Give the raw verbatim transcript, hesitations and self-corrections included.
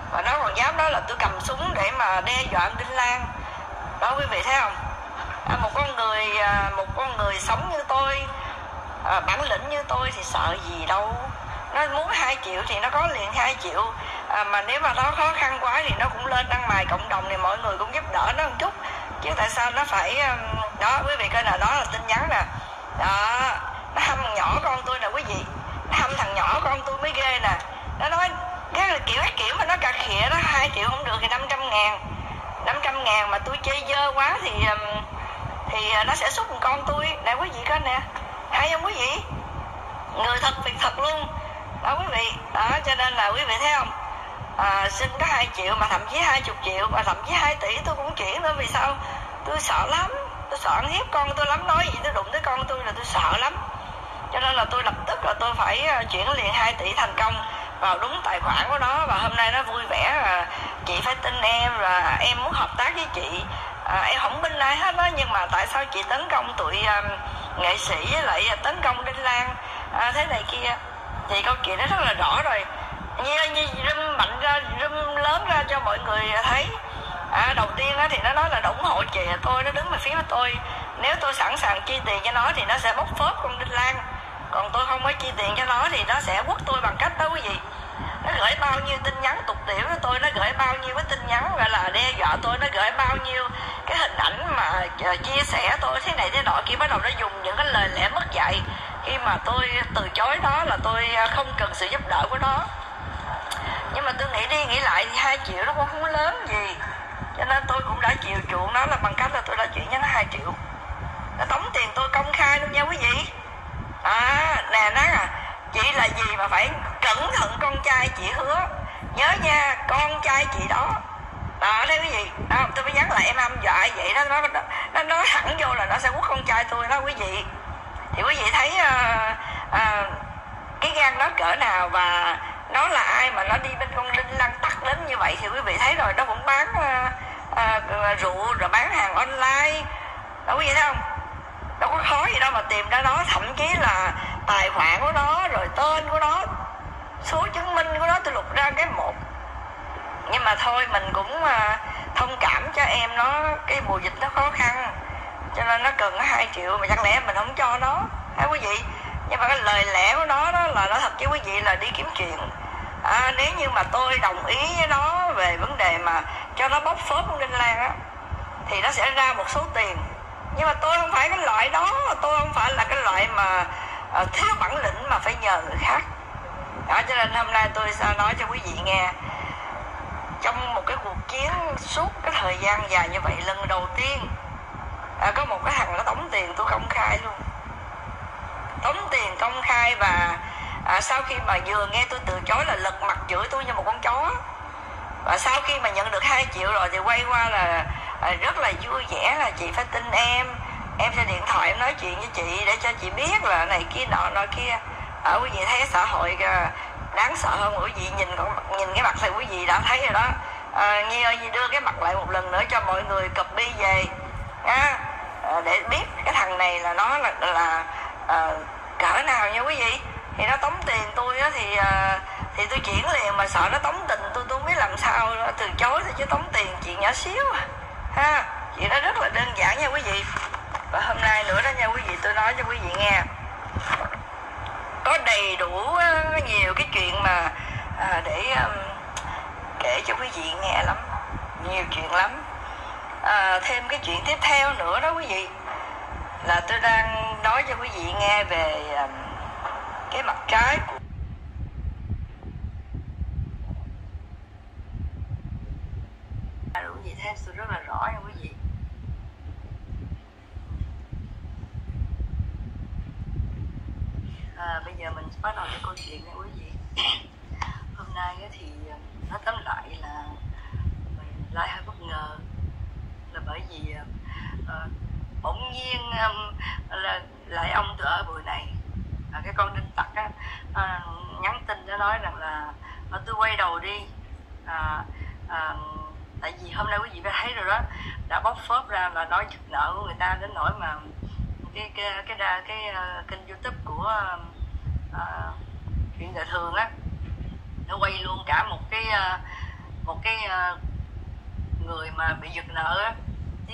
và nó còn dám nói là tôi cầm súng để mà đe dọa anh Đinh Lan. Đó quý vị thấy không? À, một con người à, một con người sống như tôi, à, bản lĩnh như tôi thì sợ gì đâu. Nó muốn hai triệu thì nó có liền hai triệu, à, mà nếu mà nó khó khăn quá thì nó cũng lên đăng bài cộng đồng thì mọi người cũng giúp đỡ nó một chút, chứ tại sao nó phải. Đó quý vị coi nè, đó là tin nhắn nè. Đó, nó hâm thằng nhỏ con tôi nè quý vị, nó hâm thằng nhỏ con tôi mới ghê nè. Nó nói cái là kiểu cái kiểu mà nó cà khịa đó, hai triệu không được thì năm trăm ngàn năm trăm ngàn mà tôi chơi dơ quá thì thì nó sẽ xúc con tôi nè quý vị coi nè, hay không quý vị? Người thật việc thật luôn đó quý vị. Đó cho nên là quý vị thấy không, à, xin có hai triệu mà thậm chí hai chục triệu và thậm chí hai tỷ tôi cũng chuyển nữa. Vì sao? Tôi sợ lắm, tôi sợ ăn hiếp con tôi lắm. Nói gì tôi đụng tới con tôi là tôi sợ lắm, cho nên là tôi lập tức là tôi phải chuyển liền hai tỷ thành công vào đúng tài khoản của nó. Và hôm nay nó vui vẻ là chị phải tin em, là em muốn hợp tác với chị. À, em không binh ai hết đó, nhưng mà tại sao chị tấn công tụi um, nghệ sĩ với lại tấn công Đinh Lan à, thế này kia? Thì câu chuyện nó rất là rõ rồi, như, như râm mạnh ra, râm lớn ra cho mọi người thấy. À, đầu tiên á, thì nó nói là ủng hộ chị tôi, nó đứng về phía của tôi. Nếu tôi sẵn sàng chi tiền cho nó thì nó sẽ bóc phốt con Đinh Lan, còn tôi không có chi tiền cho nó thì nó sẽ quất tôi bằng cách đó quý vị. Nó gửi bao nhiêu tin nhắn tục tiểu với tôi, nó gửi bao nhiêu cái tin nhắn gọi là đe dọa tôi, nó gửi bao nhiêu cái hình ảnh mà uh, chia sẻ tôi thế này thế nọ kia. Bắt đầu nó dùng những cái lời lẽ mất dạy khi mà tôi từ chối nó, là tôi không cần sự giúp đỡ của nó. Nhưng mà tôi nghĩ đi nghĩ lại thì hai triệu nó cũng không lớn gì, cho nên tôi cũng đã chiều chuộng nó là bằng cách là tôi đã chuyển cho nó hai triệu. Nó tống tiền tôi công khai luôn nha quý vị. À nè nó à, chị là gì mà phải cẩn thận con trai chị Hứa, nhớ nha, con trai chị đó. Đó thấy quý vị, đó, tôi mới nhắn lại em hăm dọa vậy đó. Nó nó nói thẳng vô là nó sẽ quất con trai tôi đó quý vị. Thì quý vị thấy uh, uh, cái gan nó cỡ nào, và nó là ai mà nó đi bên con Đinh Lan tắt đến như vậy. Thì quý vị thấy rồi, nó cũng bán uh, uh, rượu rồi bán hàng online đó quý vị thấy không? Đâu có khó gì đâu mà tìm ra nó, thậm chí là tài khoản của nó, rồi tên của nó, số chứng minh của nó tôi lục ra cái một. Nhưng mà thôi mình cũng uh, thông cảm cho em nó, cái mùa dịch nó khó khăn cho nên nó cần hai triệu mà chẳng lẽ mình không cho nó hả quý vị? Nhưng mà cái lời lẽ của nó đó là nó thật với quý vị là đi kiếm chuyện. À, nếu như mà tôi đồng ý với nó về vấn đề mà cho nó bóc phốt con Đinh Lan á thì nó sẽ ra một số tiền. Nhưng mà tôi không phải cái loại đó, tôi không phải là cái loại mà uh, thiếu bản lĩnh mà phải nhờ người khác. Đó, cho nên hôm nay tôi sẽ nói cho quý vị nghe, trong một cái cuộc chiến suốt cái thời gian dài như vậy, lần đầu tiên à, có một cái thằng nó tống tiền tôi công khai luôn, tống tiền công khai. Và à, sau khi mà vừa nghe tôi từ chối là lật mặt chửi tôi như một con chó. Và sau khi mà nhận được hai triệu rồi thì quay qua là à, rất là vui vẻ là chị phải tin em, em sẽ điện thoại em nói chuyện với chị để cho chị biết là này kia nọ nọ kia. Ở quý vị thấy xã hội đáng sợ hơn, quý vị nhìn nhìn cái mặt thì quý vị đã thấy rồi đó. À, Nhi ơi, Nhi đưa cái mặt lại một lần nữa cho mọi người copy về nha, à, để biết cái thằng này là nó là, là à, cỡ nào nha quý vị. Thì nó tống tiền tôi á thì à, thì tôi chuyển liền, mà sợ nó tống tình tôi tôi không biết làm sao từ chối thôi, chứ tống tiền chuyện nhỏ xíu à. Ha, chuyện đó rất là đơn giản nha quý vị. Và hôm nay nữa đó nha quý vị, tôi nói cho quý vị nghe, có đầy đủ uh, nhiều cái chuyện mà à, để um, kể cho quý vị nghe lắm, nhiều chuyện lắm. À, thêm cái chuyện tiếp theo nữa đó quý vị, là tôi đang nói cho quý vị nghe về um, cái mặt trái của quý vị thấy tôi rất là rõ nha quý vị. À, bây giờ mình bắt đầu cái câu chuyện này quý vị. Hôm nay thì nói tóm lại là mình lại hơi bất ngờ, là bởi vì uh, bỗng nhiên um, là lại ông tôi ở buổi này, à, cái con đinh tặc á, uh, nhắn tin nó nói rằng là uh, tôi quay đầu đi, uh, uh, tại vì hôm nay quý vị đã thấy rồi đó, đã bóc phốt ra là nói giật nợ của người ta đến nỗi mà cái cái cái cái, cái uh, kênh YouTube của uh, chuyện đời thường á, nó quay luôn cả một cái uh, à, người mà bị giật nợ á,